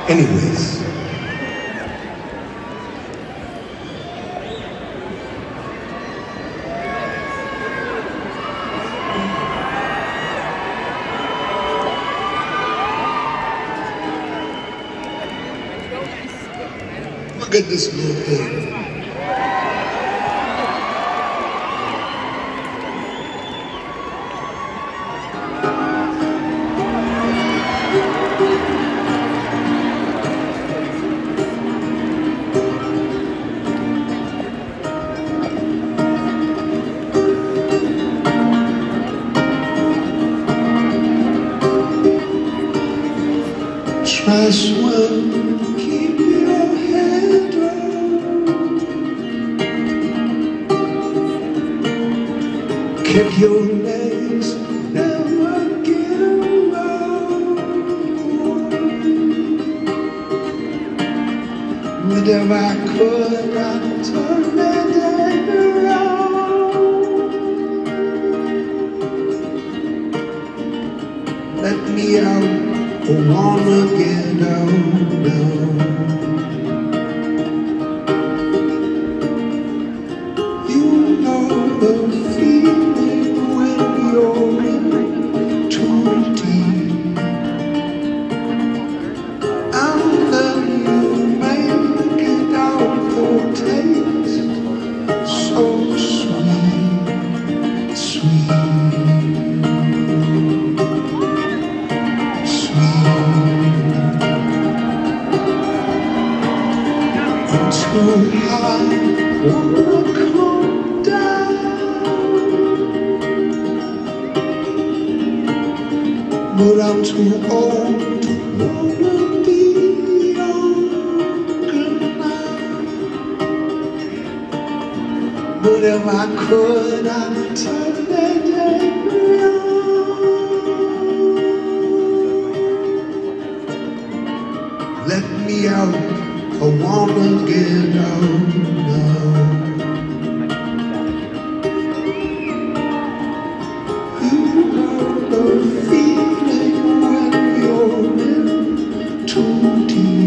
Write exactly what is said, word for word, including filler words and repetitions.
Anyways, look at this little thing. Try swim, keep your head dry. Kick your legs, never get around. But if I could, I'd turn that day around. Let me out. I wanna get out now. You know the feeling when you're in too deep, and then you make it out for taste so sweet, sweet. Too high, wanna come down, but I'm too old to wanna be younger now. But if I could, I'd turn that day around. Let me out. I wanna get out now. You know the feeling when you're in too deep.